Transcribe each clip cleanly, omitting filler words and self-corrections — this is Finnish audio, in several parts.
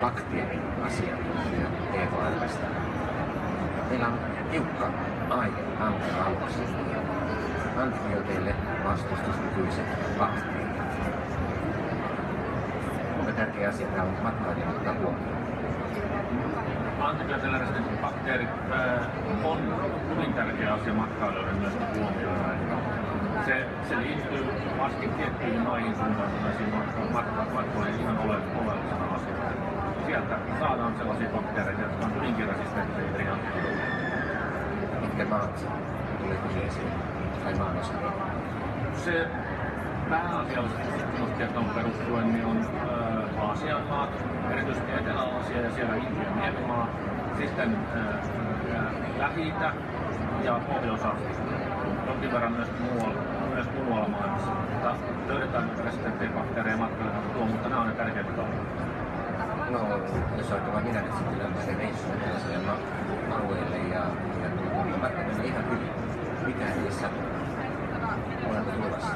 bakteeriasiantuntija THL:stä. Meillä on tiukka aihe aamulla aluksi. Antibiooteille vastustuskykyiset bakteerit. Kuinka tärkeä asia tämä on matkailijan ottaa huomioon? Antibiootilääriset bakteerit on hyvin tärkeä asia matkailijoiden myös huomioida. Se liittyy varsinkin tiettyihin maihin suuntautuneisiin matkoihin ihan oleellisena asiana. Sieltä saadaan sellaisia bakteereita, jotka on hyvinkin resistenttejä eri antibiooteille. Mitkä maat tulee kyseeseen tai maanosia? Se pääasiallisesti tutkimustietoon perustuen niin on Aasian maat, erityisesti Etelä-Aasia ja siellä Intian niemimaa, sitten Lähi-itä ja Pohjois-Afrikka. Jonkin verran myös muualla maailmassa. Mutta löydetään resistenttejä bakteereja matkailijoita, mutta nämä on ne tärkeimmät alueet. No, jos ajatellaan minä nyt sitten tällaisen reissuun tällaiselle alueelle ja matkailijoille ihan hyvin. Mitä niissä olemme tulevassa?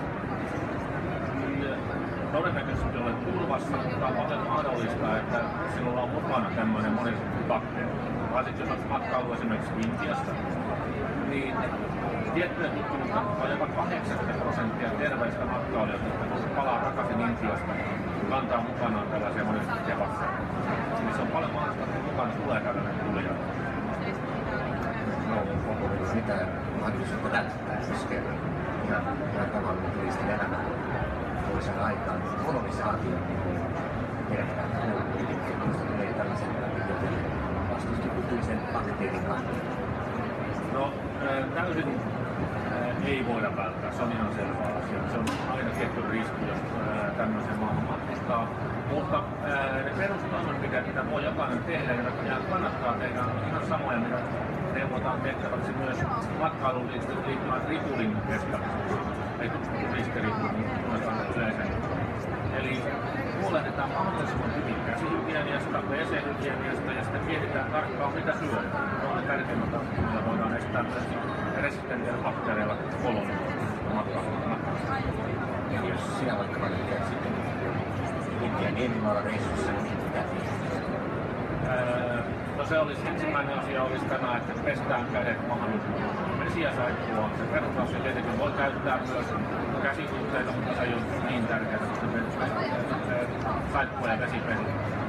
Todennäköisesti olet turvassa, mutta on paljon mahdollista, että sinulla on mukana tämmöinen monistettu bakteeri. Varsinkin jos olet matkailu esimerkiksi Intiassa, niin tiettyjä tutkimusta on jopa 80% terveistä matkailijoista, jotka palaa takaisin Intiasta, kantaa mukanaan tällaisia monistettuja bakteereja. Eli se on paljon mahdollista, että mukana tulee tällainen tulija. No, onko mitään mahdollisuutta välttää, koska ihan tavallinen turistin elämä voi saada aikaan kolonisaatio, niin herättää minusta tulee tällaisen vastustukykyisen bakteerin kanssa. No, täysin ei voida välttää, se on ihan selvä asia. Se on aina tietty riski, jos tämmöisen maahan matkustaa. Mutta ne perustoimenpiteet, mitä voi jokainen tehdä ja kannattaa tehdä, on ihan samoja, mitä neuvotaan tehtäväksi myös matkailuun liittyvät ripulin estämiseksi. Ei turistiripuliin yleisen. Eli huolehditaan mahdollisimman hyvin käsihygieniasta, WC-hygieniasta ja sitten mietitään tarkkaan mitä syödään. Ne on ne tärkeimmät asiat, millä voidaan estää myös resistenttiä bakteereilla kolonioita matkailuun. Eli jos sinä vaikka käyt sitten Intian niemimaalla reissussa, niin mitä no se olisi ensimmäinen asia olisi tämä, että pestään kädet mahdollisimman vesiä saippuaa. Se perusasia tietenkin voi käyttää myös käsitytteitä, mutta se ei ole niin tärkeää, että saippua ja vesipeli.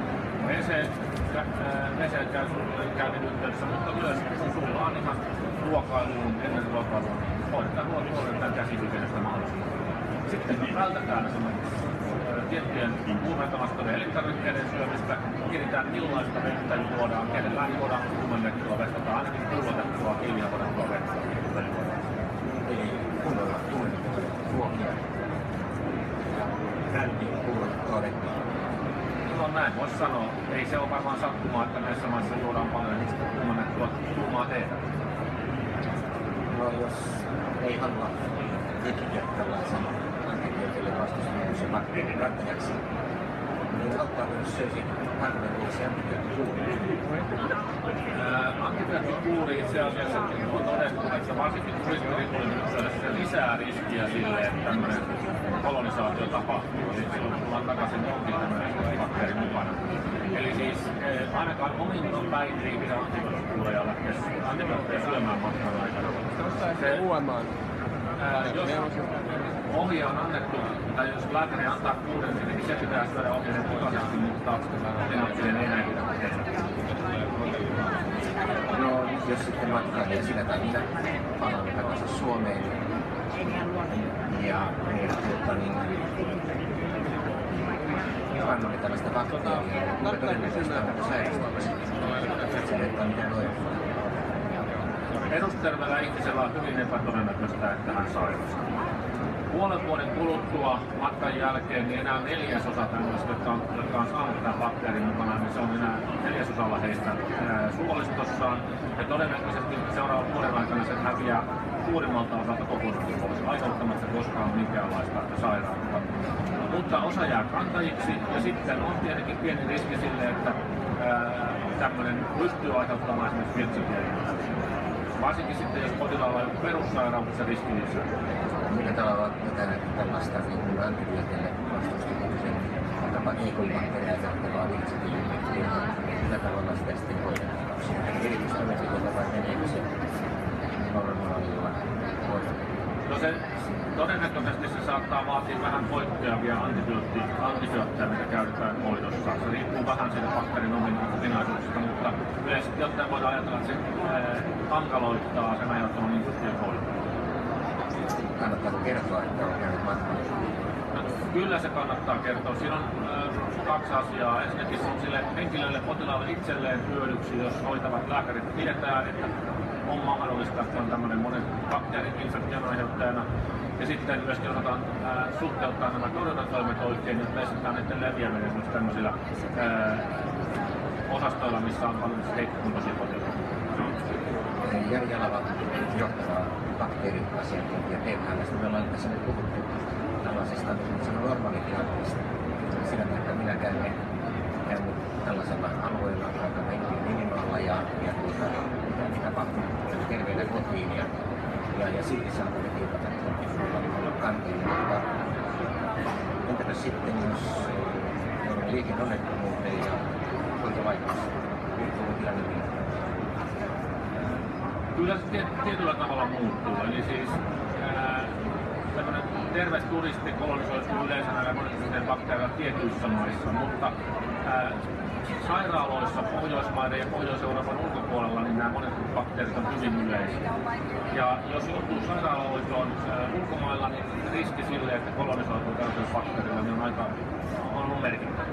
Käynnin yhteydessä, mutta myös kun sulla on ihan ruokailuun, ennen ruokailua, hoidetaan huolehditaan käsitytteistä mahdollisimman. Sitten vältetään esimerkiksi tiettyjen kuumentavastojen elintarvikkeiden syömistä, mietitään millaista vettä juodaan, kenellään juodaan kuumennettua vettä tai ainakin pullotettua hiilijavodettua vettä. Eli kunnolla kuumennettua ruokia käyntiin pullotettua vettä. No näin voisi sanoa. Ei se ole varmaan sattumaa, että näissä maissa juodaan paljon kuumennettua kuumaa teetä. No jos ei halua ryhtyä tällaisen antibiootille vastustuskykyisen bakteerin kantajaksi, niin auttaako jos söisi harvinaisia antibioottikuuria? Antibioottikuuri itse asiassa on todettu, että varsinkin turistiripullin yhteydessä se lisää riskiä sille, että tämmöinen kolonisaatio tapahtuu. Eli silloin tullaan takaisin jonkin tämmöinen bakteeri mukana. Eli siis ainakaan omin päin ei pidä antibioottikuureja lähteä antibiootteja syömään matkan aikana. Jos ohje on annettu, tai jos lääkäri antaa kuuren, niin se pitää syödä ohjeiden mukaisesti, mutta potilaiden ei näin pidä tehdä. No, jos sitten matkailija sillä tai minä palaamme takaisin Suomeen ja kannamme tällaista bakteeria, niin kuinka todennäköistä on sairastumista? Sille, että mitä toivotaan. Perusterveellä ihmisellä on hyvin epätodennäköistä, että hän sairastuu. Puolen vuoden kuluttua matkan jälkeen niin enää 1/4 tämmöistä, jotka on saanut tämän bakteerin mukana, niin se on enää 1/4 heistä suolistossaan. Ja todennäköisesti seuraavan vuoden aikana se häviää suurimmalta osalta kokonaan pois, aiheuttamatta koskaan minkäänlaista sairautta. Mutta osa jää kantajiksi ja sitten on tietenkin pieni riski sille, että tämmöinen pystyy aiheuttamaan esimerkiksi virtsatiedon. Varsinkin sitten, jos potilaalla on perussairaus, se riski lisää. Millä tavalla vetäneet tällaista antibiooteille vastustuskykyisen jopa E. coli-bakteeria aiheuttavaa virtsatiedon tällaisia vähän poikkeavia antibiootteja, mitä käytetään hoidossa. Se riippuu vähän siitä bakteerin ominaisuuksista, mutta yleisesti ottaen voidaan ajatella, että se hankaloittaa sen aiheuttaman infektion hoitoa. Kannattaako kertoa, että on käynyt matkalla? Kyllä se kannattaa kertoa. Siinä on kaksi asiaa. Ensinnäkin se on sille henkilölle, potilaalle itselleen hyödyksi, jos hoitavat lääkärit pidetään, että on mahdollista, että on tämmöinen monen bakteeri-infektion aiheuttajana. Ja sitten myöskin osataan suhteuttaa nämä torjuntatoimet oikein, jotta estetään näiden leviäminen esimerkiksi tämmöisillä osastoilla, missä on paljon heikkokuntoisia potilaita. Jari Jalava, johtava bakteeriasiantuntija THL:stä. Me ollaan tässä nyt puhuttu tällaisesta normaalitilanteesta. Sillä tavalla minä käymme tällaisella alueella aika minimaalilla ja tapahtuu terveenä kotiin ja silti saatamme tiukata kantiin. Entäpä sitten, jos joudumme liikenneonnettomuuteen ja hoitolaitossa? Muuttuu tilanne niin? Kyllä se tietyllä tavalla muuttuu. Eli siis tämmöinen terve turisti kolonisoituu yleensä näillä monenlaisten bakteereilla tietyissä maissa, mutta sairaaloissa Pohjoismaiden ja Pohjois-Euroopan ulkopuolella niin nämä monet bakteerit on hyvin yleisiä. Ja jos joutuu sairaaloitoon ulkomailla, niin riski sille, että kolonisoituu tällaisella bakteerilla, niin on merkittävä.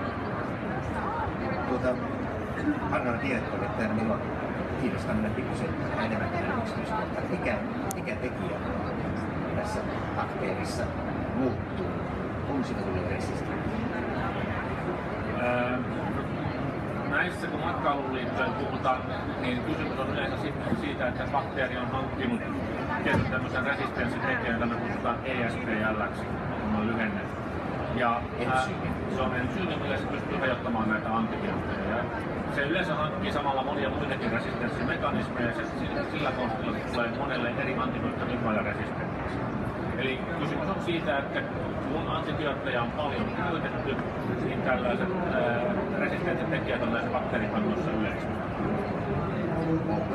Harvana tiedettä, että minua kiinnostaa mennä pikkusen enemmän tähän yksityiskohtaan. Mikä tekijä tässä bakteerissa muuttuu, kun sitä tulee resistentti? Näissä kun matkailuun liittyen puhutaan, niin kysymys on yleensä siitä, että bakteeri on hankkinut tietyn tämmöisen resistenssitekijän, jota me kutsutaan ESBL-ksi, on lyhenne. Ja se on ensyymi, millä se pystyy rajoittamaan näitä antibiootteja. Se yleensä hankkii samalla monia muitakin resistenssimekanismeja ja sillä konstilla tulee monelle eri antibioottiryhmällä resistentiksi. Eli kysymys on siitä, että kun antibiootteja on paljon käytetty, niin tällaiset resistenttitekijät on näissä bakteerikannoissa yleisiä. Mutta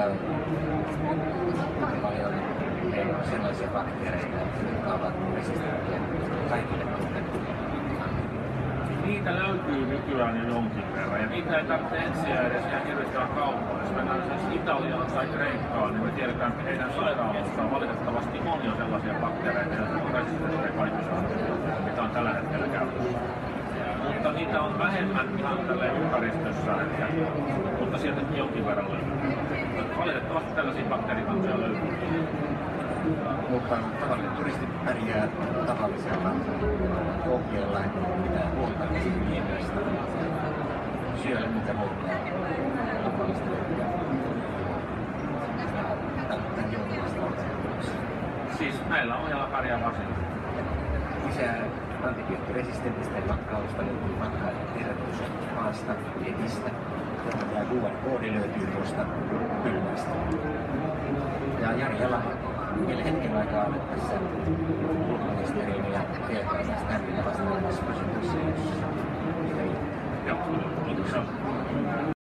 paljon ei ole sellaisia bakteereita, jotka ovat resistenttiä kaikille tuotteille. Niitä löytyy nykyään jo jonkin verran ja niitä ei tarvitse etsiä edes ihan hirveästi kauppaa. Jos mennään esimerkiksi Italiaan tai Kreikkaan, niin me tiedetään, että heidän sairaaloissaan valitettavasti on jo sellaisia bakteereita, jotka on resistenttejä kaikissa antibiootteilla, mitä on tällä hetkellä käytössä. Mutta niitä on vähemmän ihan tällä ympäristössä, mutta sieltäkin jonkin verran löytyy. Valitettavasti tällaisia bakteerikantoja löytyy. Mutta tavallinen turisti pärjää tavallisella ohjeella, että pitää huolta vesiviemiöstä. Syödä mitä muuta tavallista löytyä. Tämän jonkinlaista ohjeella. Siis näillä ohjeella pärjää varsin. Lisää antibioottiresistentisten matkailusta löytyy matkailijan terveys maasta, netistä. Tämä QR-koodi löytyy tuosta kylmästä. Ja Jari Jalava, vielä hetken aikaa olet tässä ulkoministeriön ja THL:stä vastaamassa kysymyksiin, jos niitä ei. Joo, kiitos.